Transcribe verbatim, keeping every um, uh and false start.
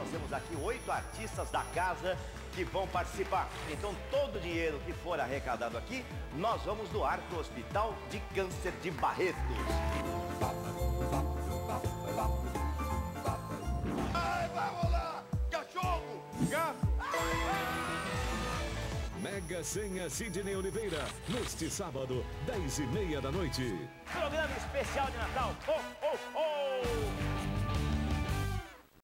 nós temos aqui oito artistas da casa que vão participar. Então, todo o dinheiro que for arrecadado aqui, nós vamos doar para o Hospital de Câncer de Barretos. Ai, vai rolar! Cachorro! Gato! Mega Senha Sidney Oliveira, neste sábado, dez e meia da noite. Programa especial de Natal. Oh, oh, oh!